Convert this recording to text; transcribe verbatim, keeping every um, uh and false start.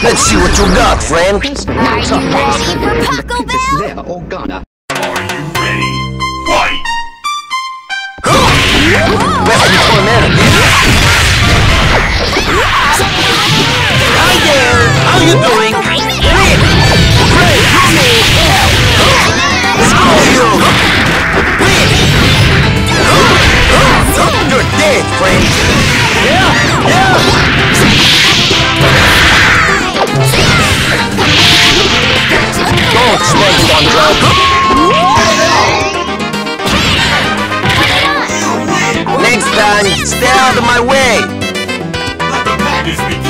Let's see what you got, friend. Are you ready for Taco Bell? There or gonna. Are you ready? Fight! Where are you tormented? Hi there! How you doing? Great! Great! Screw you! Win! You're dead, friend! Yeah! Yeah! Don't spend it on drugs! Next time, stay out of my way! Let the madness begin!